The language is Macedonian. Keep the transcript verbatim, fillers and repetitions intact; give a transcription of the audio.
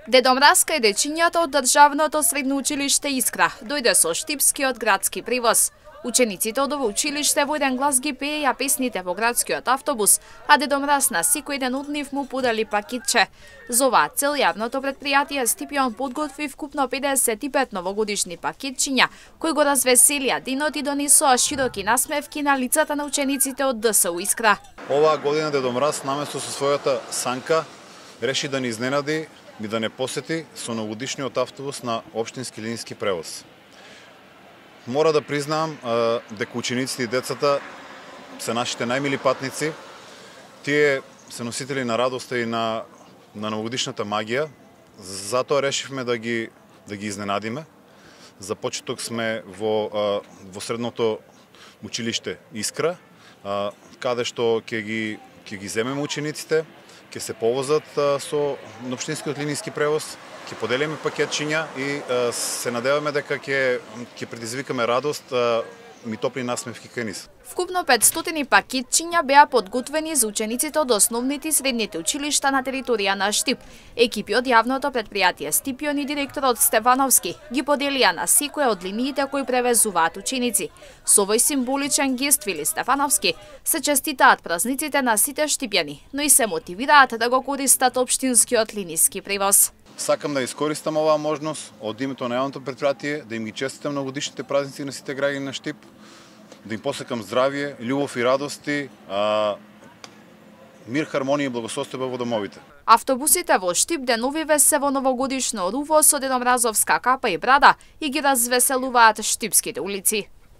Дедо Мразка и дечињата од државното средно училиште Искра дојде со штипскиот градски привоз. Учениците од ово училиште во еден глас ги пееја песните во градскиот автобус, а Дедо Мраз на секој ден од нив му подели пакетче. За оваа цел јавното претпријатие Стипион подготви вкупно педесет и пет новогодишни пакетчиња, кои го развеселија денот и донесоа широки насмевки на лицата на учениците од ДСУ Искра. Оваа година Дедо Мраз наместо со својата санка реши да ни изненади и да не посети со новогодишниот автобус на општински линиски превоз. Мора да признаам дека учениците и децата се нашите најмили патници. Тие се носители на радоста и на на новогодишната магија. Затоа решивме да ги да ги изненадиме. За почеток сме во во средното училиште Искра, каде што ќе ги ќе ги земеме учениците, ќе се повозат со општинскиот линиски превоз, ќе поделиме пакетчиња и се надеваме дека ќе ќе предизвикаме радост и топли насмевки кај нив. Вкупно петстотини пакетчиња беа подготвени за учениците од основните и средните училишта на територија на Штип. Екипи од јавното претпријатие Стипион и директорот Стефановски ги поделија на секоја од линиите кои превезуваат ученици. Со овој символичен гест Вили Стефановски се честитаат празниците на сите штипјани, но и се мотивираат да го користат општинскиот линиски превоз. Сакам да искористам оваа можност од името на јавното претпријатие да им ги честитам новогодишните празници на сите граѓани на Штип, да им посакам здравје, љубов и радости, а, мир, хармонија и благосостојба во домовите. Автобусите во Штип деновиве се во новогодишно руво со дедомразовска капа и брада и ги развеселуваат штипските улици.